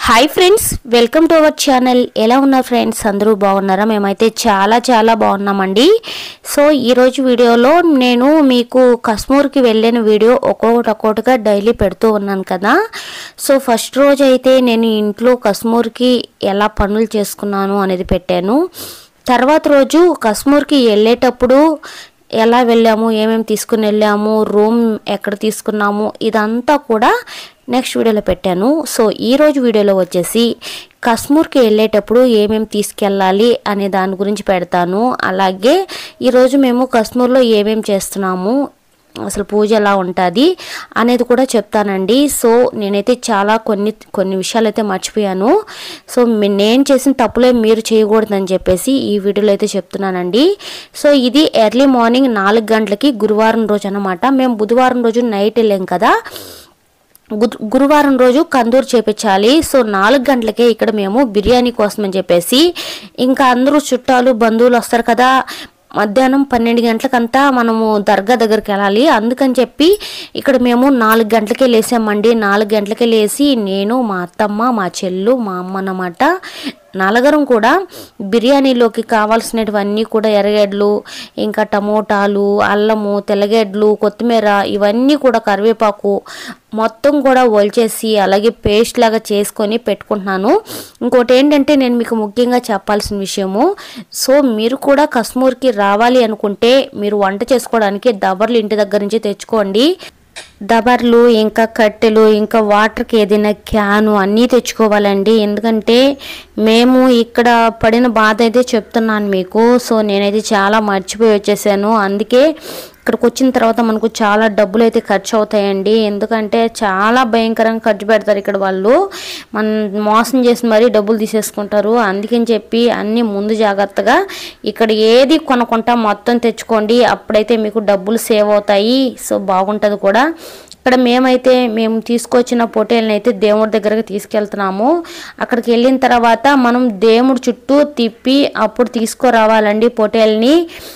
Hi friends, welcome to our channel. ఎలా ఉన్నారు friends? అందరూ బాగున్నారా? మేమైతే చాలా బాగున్నామండి. సో ఈరోజు వీడియోలో నేను మీకు కశ్మీర్కి వెళ్ళిన వీడియో ఒక్కొక్కటిగా డైలీ పెడుతూ ఉన్నాను కదా. సో ఫస్ట్ రోజు అయితే నేను ఇంట్లో కశ్మీర్కి ఎలా పనులు చేసుకున్నాను అనేది పెట్టాను. తర్వాత రోజు కశ్మీర్కి వెళ్ళేటప్పుడు ఎలా వెళ్ళాము, ఏమేమి తీసుకుని వెళ్ళాము, రూమ్ ఎక్కడ తీసుకున్నాము, ఇదంతా కూడా నెక్స్ట్ వీడియోలో పెట్టాను. సో ఈరోజు వీడియోలో వచ్చేసి కశ్మీర్కి వెళ్ళేటప్పుడు ఏమేమి తీసుకెళ్ళాలి అనే దాని గురించి పెడతాను. అలాగే ఈరోజు మేము కశ్మీర్లో ఏమేమి చేస్తున్నాము, అసలు పూజ ఎలా ఉంటుంది అనేది కూడా చెప్తానండి. సో నేనైతే చాలా కొన్ని విషయాలు అయితే మర్చిపోయాను. సో నేను చేసిన తప్పులే మీరు చేయకూడదని చెప్పేసి ఈ వీడియోలో అయితే చెప్తున్నానండి. సో ఇది ఎర్లీ మార్నింగ్ 4 గంటలకి గురువారం రోజు అన్నమాట. మేము బుధవారం రోజు నైట్ వెళ్ళాం కదా, గురువారం రోజు కందూరు చేపించాలి. సో 4 గంటలకే ఇక్కడ మేము బిర్యానీ కోసం అని చెప్పేసి, ఇంకా అందరూ చుట్టాలు బంధువులు వస్తారు కదా, మధ్యాహ్నం 12 గంటలకంతా మనము దర్గా దగ్గరికి వెళ్ళాలి. అందుకని చెప్పి ఇక్కడ మేము 4 గంటలకే లేసామండి. 4 గంటలకే లేచి నేను, మా అత్తమ్మ, మా చెల్లు, మా అమ్మ అన్నమాట నలుగురం కూడా బిర్యానీలోకి కావాల్సినవన్నీ కూడా ఎర్రగడ్డలు, ఇంకా టమోటాలు, అల్లము, తెల్లగడ్డలు, కొత్తిమీర, ఇవన్నీ కూడా కరివేపాకు మొత్తం కూడా ఒలిచేసి అలాగే పేస్ట్ లాగా చేసుకొని పెట్టుకుంటున్నాను. ఇంకోటి ఏంటంటే నేను మీకు ముఖ్యంగా చెప్పాల్సిన విషయము, సో మీరు కూడా కశ్మీర్కి రావాలి అనుకుంటే మీరు వంట చేసుకోవడానికి దబర్లు ఇంటి దగ్గర నుంచి తెచ్చుకోండి. దబర్లు, ఇంకా కట్టెలు, ఇంకా వాటర్కి ఏదైనా క్యాను అన్నీ తెచ్చుకోవాలండి. ఎందుకంటే మేము ఇక్కడ పడిన బాధ అయితే చెప్తున్నాను మీకు. సో నేనైతే చాలా మర్చిపోయి వచ్చేసాను. అందుకే ఇక్కడికి వచ్చిన తర్వాత మనకు చాలా డబ్బులు అయితే ఖర్చు అవుతాయండి. ఎందుకంటే చాలా భయంకరంగా ఖర్చు పెడతారు ఇక్కడ వాళ్ళు, మన మోసం చేసి మరీ డబ్బులు తీసేసుకుంటారు. అందుకని చెప్పి అన్నీ ముందు జాగ్రత్తగా ఇక్కడ ఏది కొనుక్కుంటా మొత్తం తెచ్చుకోండి, అప్పుడైతే మీకు డబ్బులు సేవ్ అవుతాయి. సో బాగుంటుంది కూడా. ఇక్కడ మేము తీసుకొచ్చిన పొట్టేల్ని అయితే దేవుడి దగ్గరకు తీసుకెళ్తున్నాము. అక్కడికి వెళ్ళిన తర్వాత మనం దేవుడి చుట్టూ తిప్పి అప్పుడు తీసుకురావాలండి పొట్టేల్ని.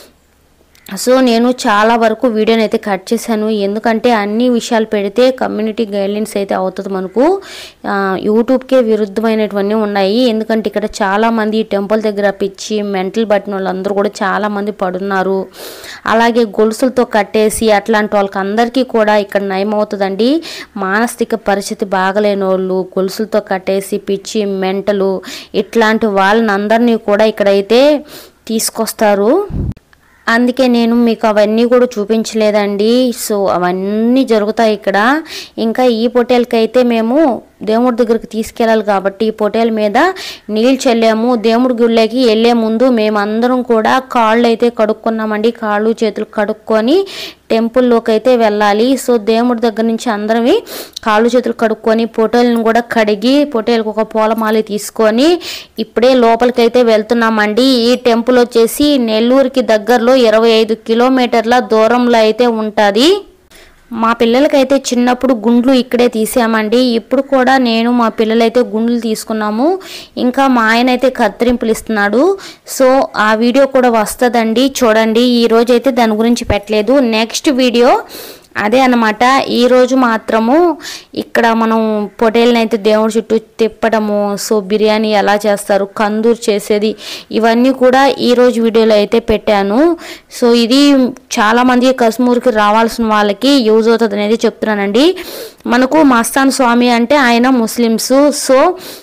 సో నేను చాలా వరకు వీడియోని అయితే కట్ చేశాను, ఎందుకంటే అన్ని విషయాలు పెడితే కమ్యూనిటీ గైడ్లైన్స్ అయితే అవుతుంది మనకు, యూట్యూబ్కే విరుద్ధమైనటువన్నీ ఉన్నాయి. ఎందుకంటే ఇక్కడ చాలామంది టెంపుల్ దగ్గర పిచ్చి మెంటల్ పట్టిన వాళ్ళందరూ కూడా చాలామంది పడున్నారు. అలాగే గొలుసులతో కట్టేసి అట్లాంటి వాళ్ళకి అందరికీ కూడా ఇక్కడ నయం అవుతుందండి. మానసిక పరిస్థితి బాగలేని వాళ్ళు గొలుసులతో కట్టేసి పిచ్చి మెంటలు ఇట్లాంటి వాళ్ళని అందరినీ కూడా ఇక్కడైతే తీసుకొస్తారు. అందుకే నేను మీకు అవన్నీ కూడా చూపించలేదండి. సో అవన్నీ జరుగుతాయి ఇక్కడ. ఇంకా ఈ పొట్టేలకి అయితే మేము దేవుడి దగ్గరికి తీసుకెళ్ళాలి కాబట్టి ఈ పొట్టేల మీద నీళ్ళు చల్లాము. దేవుడి గుళ్ళకి వెళ్ళే ముందు మేమందరం కూడా కాళ్ళు అయితే కడుక్కున్నామండి. కాళ్ళు చేతులు కడుక్కొని టెంపుల్లోకి అయితే వెళ్ళాలి. సో దేవుడి దగ్గర నుంచి అందరమే కాళ్ళు చేతులు కడుక్కొని పొట్టేలను కూడా కడిగి పొట్టేలకు ఒక పూలమాల తీసుకొని ఇప్పుడే లోపలికి అయితే వెళ్తున్నామండి. ఈ టెంపుల్ వచ్చేసి నెల్లూరుకి దగ్గరలో 25 కిలోమీటర్ల దూరంలో అయితే ఉంటుంది. మా పిల్లలకైతే చిన్నప్పుడు గుండ్లు ఇక్కడే తీసామండి. ఇప్పుడు కూడా నేను మా పిల్లలైతే గుండ్లు తీసుకున్నాము. ఇంకా మా ఆయన అయితే కత్తిరింపులు ఇస్తున్నాడు. సో ఆ వీడియో కూడా వస్తుందండి, చూడండి. ఈరోజు అయితే దాని గురించి పెట్టలేదు. నెక్స్ట్ వీడియో అదే అన్నమాట. ఈరోజు మాత్రము ఇక్కడ మనం పొట్టేల్ని అయితే దేవుడి చుట్టూ తిప్పడము, సో బిర్యానీ ఎలా చేస్తారు, కందూరు చేసేది, ఇవన్నీ కూడా ఈరోజు వీడియోలో అయితే పెట్టాను. సో ఇది చాలామంది కశ్మీర్కి రావాల్సిన వాళ్ళకి యూజ్ అవుతుంది అనేది చెప్తున్నానండి. మనకు మస్తాన్ స్వామి అంటే ఆయన ముస్లిమ్స్. సో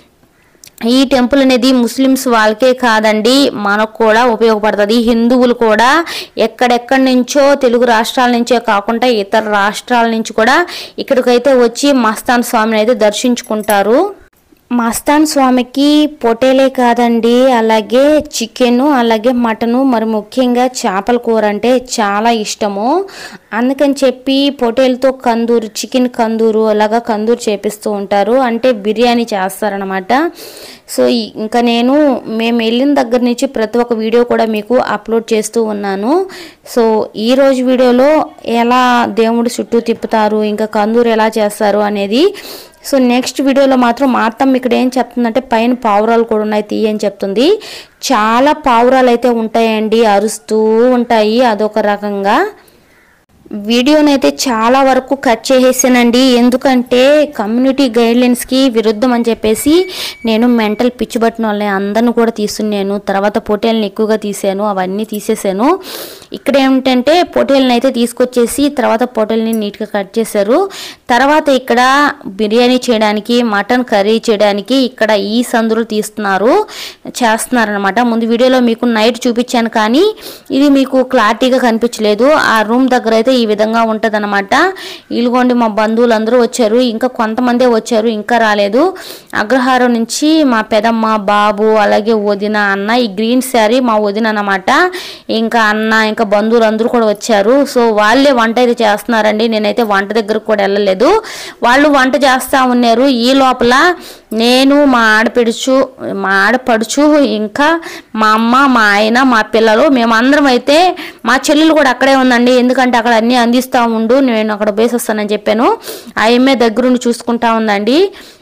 ఈ టెంపుల్ అనేది ముస్లిమ్స్ వాళ్ళకే కాదండి, మనకు కూడా ఉపయోగపడుతుంది. హిందువులు కూడా ఎక్కడెక్కడి నుంచో, తెలుగు రాష్ట్రాల నుంచే కాకుండా ఇతర రాష్ట్రాల నుంచి కూడా ఇక్కడికైతే వచ్చి మస్తాన్ స్వామిని అయితే దర్శించుకుంటారు. మస్తాన్ స్వామికి పొట్టేలే కాదండి, అలాగే చికెను, అలాగే మటను, మరి ముఖ్యంగా చేపల కూర అంటే చాలా ఇష్టము. అందుకని చెప్పి పొట్టేలతో కందూరు, చికెన్ కందూరు అలాగా కందూరు చేపిస్తూ ఉంటారు, అంటే బిర్యానీ చేస్తారనమాట. సో ఇంకా మేము వెళ్ళిన దగ్గర నుంచి ప్రతి ఒక్క వీడియో కూడా మీకు అప్లోడ్ చేస్తూ ఉన్నాను. సో ఈరోజు వీడియోలో ఎలా దేవుడి చుట్టూ తిప్పుతారు, ఇంకా కందూరు ఎలా చేస్తారు అనేది. సో నెక్స్ట్ వీడియోలో మాత్రం మా అత్తమ్మ ఇక్కడ ఏం చెప్తుందంటే పైన పావురాలు కూడా ఉన్నాయి తీయని చెప్తుంది. చాలా పావురాలు అయితే ఉంటాయండి, అరుస్తూ ఉంటాయి, అదొక రకంగా. వీడియోనైతే చాలా వరకు కట్ చేసేసానండి, ఎందుకంటే కమ్యూనిటీ గైడ్లైన్స్కి విరుద్ధం అని చెప్పేసి నేను మెంటల్ పిచ్చి పట్టిన వాళ్ళని అందరిని కూడా తీసుకున్నాను. తర్వాత పొటేల్ని ఎక్కువగా తీసాను, అవన్నీ తీసేసాను. ఇక్కడ ఏమిటంటే పొటేల్ని అయితే తీసుకొచ్చేసి తర్వాత పొటేల్ని నీట్గా కట్ చేశారు. తర్వాత ఇక్కడ బిర్యానీ చేయడానికి, మటన్ కర్రీ చేయడానికి ఇక్కడ ఈ సందులు చేస్తున్నారనమాట. ముందు వీడియోలో మీకు నైట్ చూపించాను, కానీ ఇది మీకు క్లారిటీగా కనిపించలేదు. ఆ రూమ్ దగ్గర అయితే ఈ విధంగా ఉంటది అన్నమాట. ఇలుగోండి మా బంధువులందరూ వచ్చారు, ఇంకా కొంతమందే వచ్చారు, ఇంకా రాలేదు. అగ్రహారం నుంచి మా పెదమ్మ, బాబు, అలాగే వదిన, అన్న. ఈ గ్రీన్ శారీ మా వదిన అన్నమాట. ఇంకా అన్న, ఇంకా బంధువులందరూ కూడా వచ్చారు. సో వాళ్ళే వంట అయితే చేస్తున్నారండి. నేనైతే వంట దగ్గరకు కూడా వెళ్ళలేదు, వాళ్ళు వంట చేస్తూ ఉన్నారు. ఈ లోపల నేను, మా ఆడపడుచు, ఇంకా మా అమ్మ, మా ఆయన, మా పిల్లలు, మేమందరం అయితే, మా చెల్లెలు కూడా అక్కడే ఉందండి, ఎందుకంటే అక్కడ అన్నీ అందిస్తూ ఉండు, నేను అక్కడ బేస్ వస్తానని చెప్పాను. ఆ అమ్మే దగ్గరుండి చూసుకుంటా ఉందండి.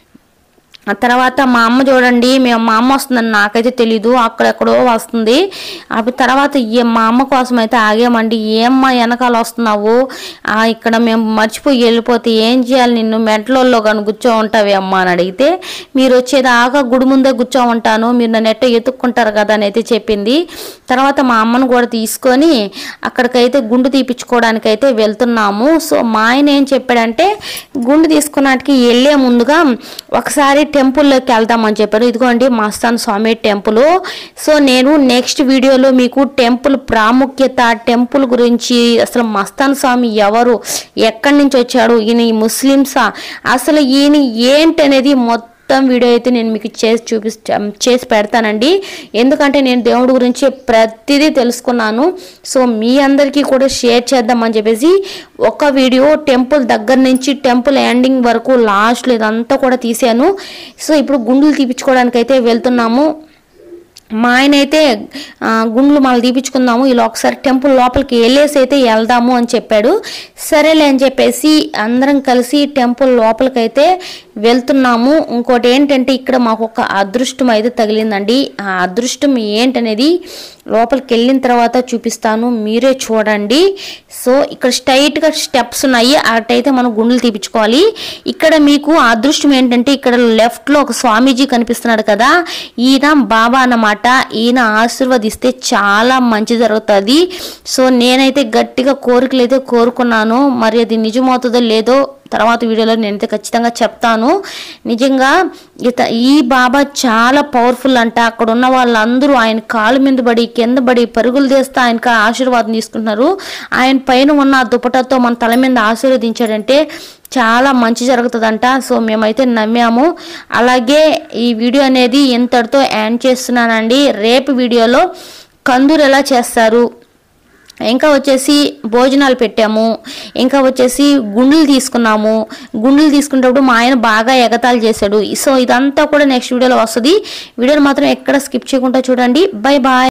ఆ తర్వాత మా అమ్మ చూడండి, మా అమ్మ వస్తుందని నాకైతే తెలీదు, అక్కడెక్కడో వస్తుంది. అప్పుడు తర్వాత మా అమ్మ కోసం అయితే ఆగామండి. ఏమ్మా వెనకాల వస్తున్నావు, ఇక్కడ మేము మర్చిపోయి వెళ్ళిపోతే ఏం చేయాలి, నిన్ను మెంటల్లో కానీ కూర్చో ఉంటావి అమ్మ అని అడిగితే, మీరు వచ్చేదాకా గుడి ముందే కూర్చో ఉంటాను, మీరు నన్ను ఎట్టో ఎత్తుక్కుంటారు కదా అని అయితే చెప్పింది. తర్వాత మా అమ్మను కూడా తీసుకొని అక్కడికైతే గుండు తీపించుకోవడానికి అయితే వెళ్తున్నాము. సో మా ఆయన ఏం చెప్పాడంటే, గుండు తీసుకున్నట్టుకి వెళ్ళే ముందుగా ఒకసారి టెంపుల్లోకి వెళ్దామని చెప్పారు. ఇదిగోండి మస్తాన్ స్వామి టెంపుల్. సో నేను నెక్స్ట్ వీడియోలో మీకు టెంపుల్ ప్రాముఖ్యత, టెంపుల్ గురించి, అసలు మస్తాన్ స్వామి ఎవరు, ఎక్కడి నుంచి వచ్చాడు, ఈయన ముస్లిమ్సా, అసలు ఈయన ఏంటి అనేది మొత్తం వీడియో అయితే నేను మీకు చేసి పెడతానండి. ఎందుకంటే నేను దేవుడి గురించి ప్రతిదీ తెలుసుకున్నాను. సో మీ అందరికీ కూడా షేర్ చేద్దామని చెప్పేసి ఒక వీడియో టెంపుల్ దగ్గర నుంచి టెంపుల్ ఎండింగ్ వరకు లాస్ట్లో ఇదంతా కూడా తీసాను. సో ఇప్పుడు గుండులు తీపించుకోవడానికి అయితే వెళ్తున్నాము. మా ఆయన అయితే గుండ్లు మళ్ళీ తీపించుకుందాము, ఇలా ఒకసారి టెంపుల్ లోపలికి వెళ్ళేసి అయితే వెళ్దాము అని చెప్పాడు. సరేలే అని చెప్పేసి అందరం కలిసి టెంపుల్ లోపలికైతే వెళ్తున్నాము. ఇంకోటి ఏంటంటే ఇక్కడ మాకు ఒక అదృష్టం అయితే తగిలిందండి. ఆ అదృష్టం ఏంటనేది లోపలికి వెళ్ళిన తర్వాత చూపిస్తాను, మీరే చూడండి. సో ఇక్కడ స్ట్రైట్గా స్టెప్స్ ఉన్నాయి, అటైతే మనం గుండెలు తీపించుకోవాలి. ఇక్కడ మీకు అదృష్టం ఏంటంటే ఇక్కడ లెఫ్ట్లో ఒక స్వామీజీ కనిపిస్తున్నాడు కదా, ఈయన బాబా అన్నమాట. ఈయన ఆశీర్వదిస్తే చాలా మంచి జరుగుతుంది. సో నేనైతే గట్టిగా కోరికలు అయితే కోరుకున్నాను, మరి అది నిజమవుతుందో లేదో తర్వాత వీడియోలో నేనైతే ఖచ్చితంగా చెప్తాను. నిజంగా ఈ బాబా చాలా పవర్ఫుల్ అంట. అక్కడ ఉన్న వాళ్ళందరూ ఆయన కాలు మీద పడి కింద పడి పరుగులు తీస్తే ఆయనకు ఆశీర్వాదం తీసుకుంటున్నారు. ఆయన పైన ఉన్న దుపటాతో మన తల మీద ఆశీర్వదించాడంటే చాలా మంచి జరుగుతుందంట. సో మేమైతే నమ్మాము. అలాగే ఈ వీడియో అనేది ఇంతటితో ఎండ్ చేస్తున్నానండి. రేపు వీడియోలో కందూరు ఎలా చేస్తారు, ఇంకా వచ్చేసి భోజనాలు పెట్టాము, ఇంకా వచ్చేసి గుండెలు తీసుకున్నాము. గుండెలు తీసుకునేటప్పుడు మా ఆయన బాగా ఎగతాళి చేశాడు. సో ఇదంతా కూడా నెక్స్ట్ వీడియోలో వస్తుంది. వీడియోని మాత్రం ఎక్కడ స్కిప్ చేయకుండా చూడండి. Bye bye.